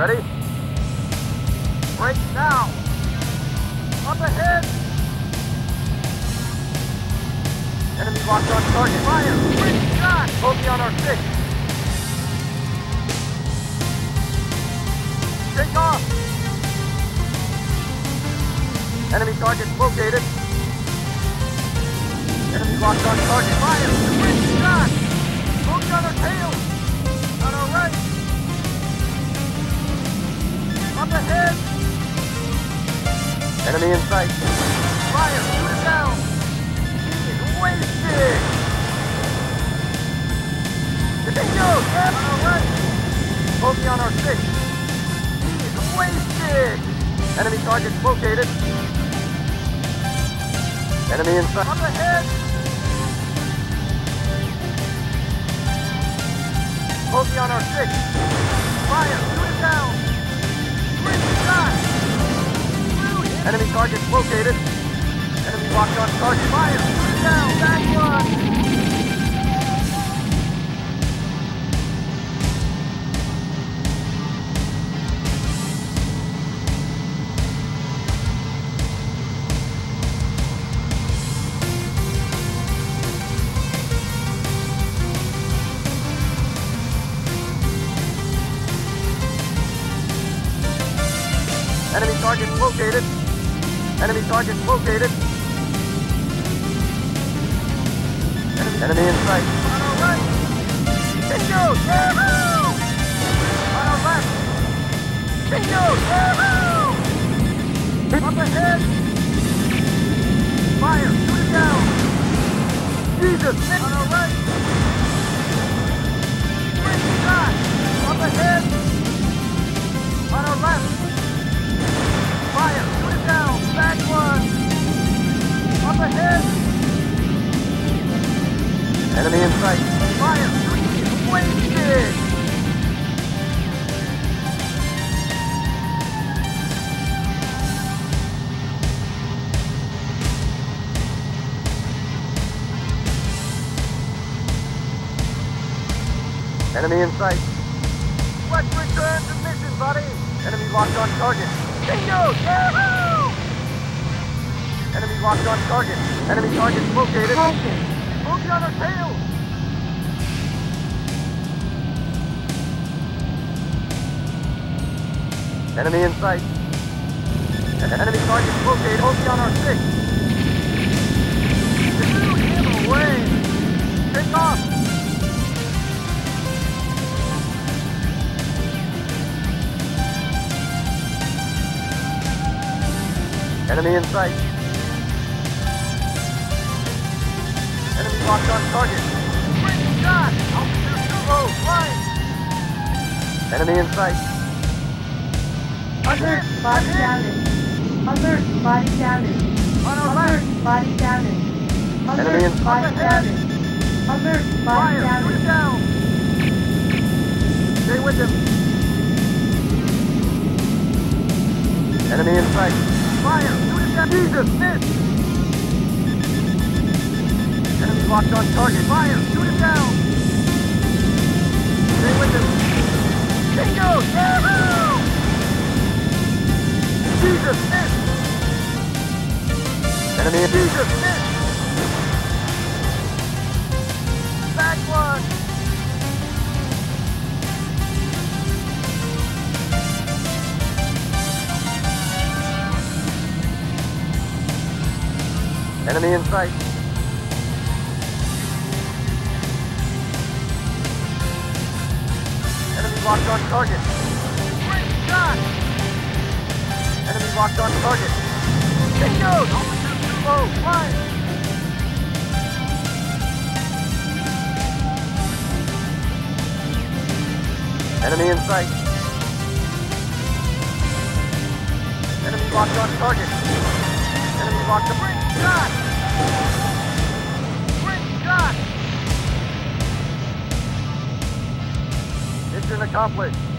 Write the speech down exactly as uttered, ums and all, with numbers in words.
Ready? Break now! Up ahead! Enemy locked on target. Fire! Quick shot! Bogey on our six. Take off! Enemy target located. Enemy locked on target. Fire! Quick shot! Bogey on our tail! On our right! Up ahead! Enemy in sight. Fire! Shoot it down! Wasted! Continue! On our right! Bogey on our six. He's wasted! Enemy target located. Enemy in sight. Up ahead! Bogey on our six. Fire! Shoot it down! Great shot! Enemy target located. Enemy locked on target. Fire! Shoot it down! Back one! Enemy target located. Enemy target located. Enemy, enemy in sight. On our right. Continue. Yahoo! On our left. Continue. Yahoo! Up ahead. Fire. Shoot it down. Jesus. On our right. Great shot. Up ahead. On our left. Fire! Shoot it down! Back one! Up ahead! Enemy in sight! Fire! Shoot it! Wasted! Enemy in sight! Let's return to mission, buddy! Enemy locked on target! Bingo! Yahoo! Enemy locked on target. Enemy target located. Bogey on our tail. Enemy in sight. Enemy target located. Bogey on our six. Shoot him away. Take off. Enemy in sight. Enemy locked on target. Great shot! Altitude too low. Flying. Enemy in sight. Alert, body damage. Alert, body damage. On our Alert, left. body damage. Enemy in Alert, body sight. damage. Alert, body Fire! Shoot it damage. down! Stay with him. Enemy in sight. Fire! Shoot it down! Jesus! Miss! Enemy locked on target. Fire! Shoot it down! Stay with him. Bingo! Yahoo! Jesus! Miss! Enemy in Jesus! Miss! Back one! Enemy in sight. Enemy locked on target. Great shot! Enemy locked on target. Bingo! Altitude too low. Flying! Enemy in sight. Enemy locked on target. Enemy locked on. Great shot! Great shot! Mission accomplished.